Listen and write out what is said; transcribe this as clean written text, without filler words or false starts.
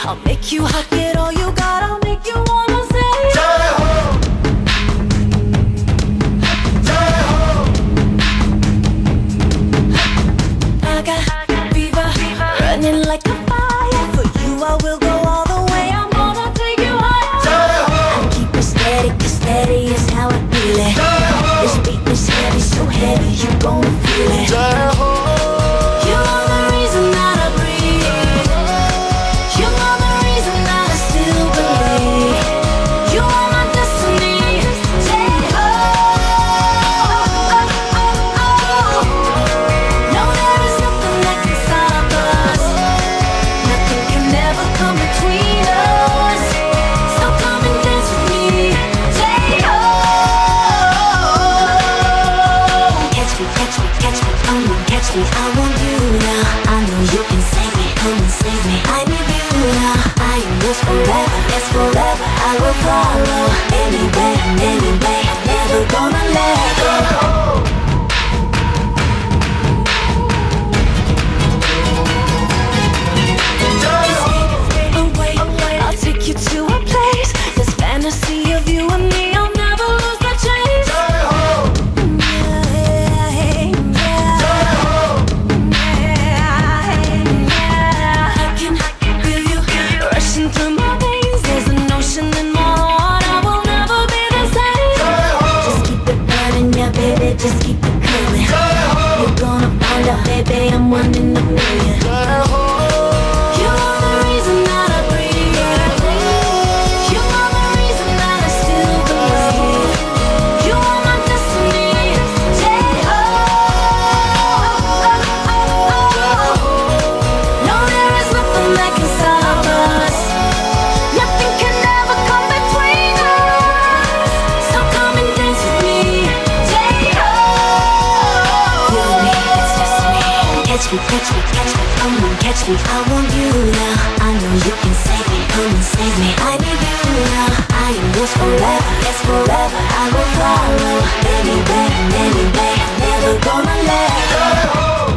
I'll make you hot, get all you got. I'll make you wanna say Jai Ho, Jai Ho. I got fever, running like a fire. For you I will go all the way. I'm gonna take you higher. Jai Ho, I keep it steady, 'cause steady is how I feel it. Jai Ho, This beat is heavy, so heavy, you gon' feel it. Jai Ho. You are the reason that I breathe. You are the reason that I still believe. You are my destiny. Jai-ho. No, there is nothing that can stop us. Nothing can ever come between us. So come and dance with me. Jai-ho. Catch me, catch me, catch me, come on, catch me. I want you now. I know you can save me, come and save me. I need you now. I am yours forever, yes forever. I will follow anywhere and any way. Never gonna let go. Away, I'll take you to a place. This fantasy of you and me, I'll never lose the chase. Jai Ho, I can feel you rushing through my veins. There's an ocean in my heart. I will never be the same. Jai Ho, Just keep it burning, yeah, baby. Just keep it coming. Jai Ho, You're gonna find out, baby. I'm one in a million. Jai Ho. You are the reason that I breathe. You are the reason that I still believe. You are my destiny. Jai-ho. No, there is nothing that can stop us. Nothing can ever come between us. So come and dance with me. Jai-ho. You and me, it's just me. Catch me, catch me, catch me, come on, catch me. I want you now. I know you can save me, come and save me. I need you now. I am yours forever, yes forever. I will follow anywhere and any way. Never gonna let go. Jai Ho,